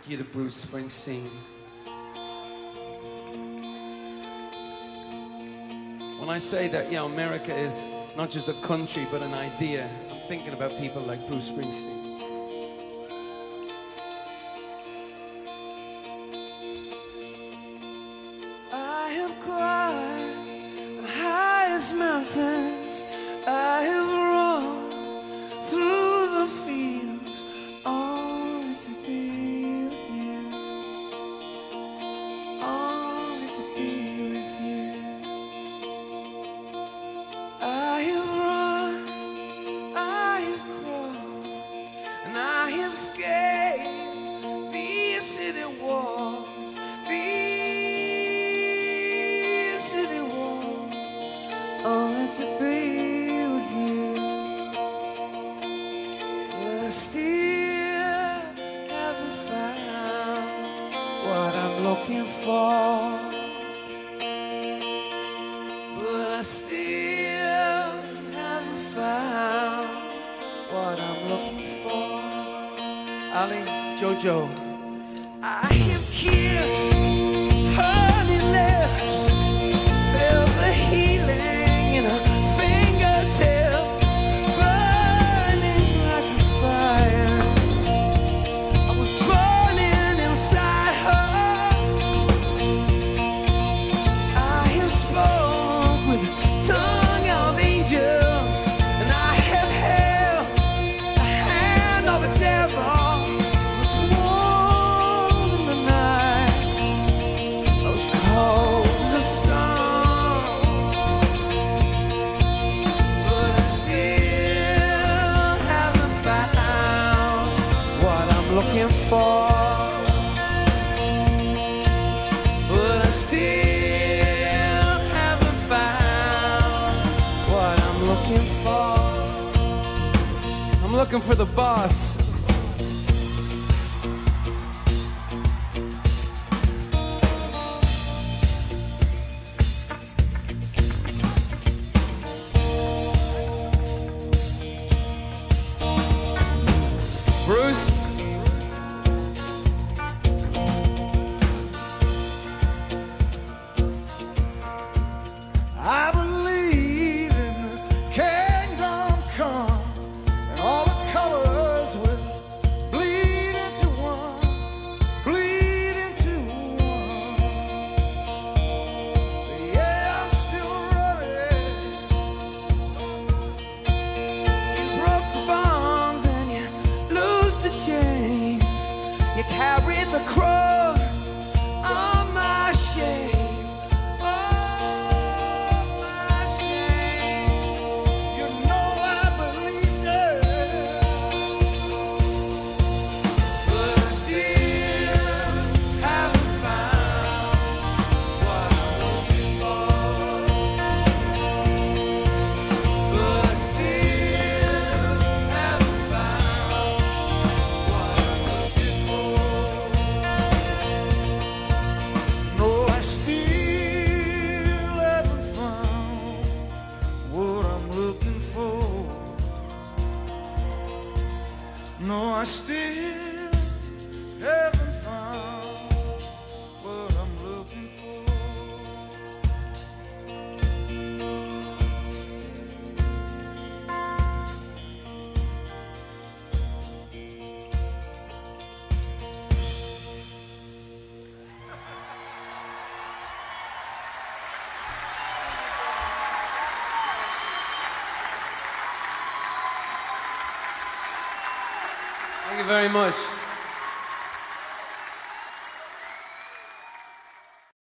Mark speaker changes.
Speaker 1: you to Bruce Springsteen. When I say that, America is not just a country, but an idea, I'm thinking about people like Bruce Springsteen. I have climbed the highest mountains, I have run through the fields, only to be with you, only to be with you. I have run, I have crawled, and I have scaled these city walls, these city walls, only to be with you. But I still haven't found what I'm looking for. But I still haven't found what I'm looking for. Ali, Jojo. I have kissed honey lips, felt the healing in her fingertips, burning like a fire. I was burning inside her. I have spoke with the tongue of angels, and I have held the hand of a devil. Was warm in the night, I was cold as a stone. But I still haven't found what I'm looking for. But I still haven't found what I'm looking for. I'm looking for the boss. Bruce? I believe in the kingdom come, and all the colors will bleed into one, bleed into one. Yeah, I'm still running. You broke the bonds and you lose the chains. You carry the cross of my shame. No, I still haven't found what I'm looking for. Thank you very much.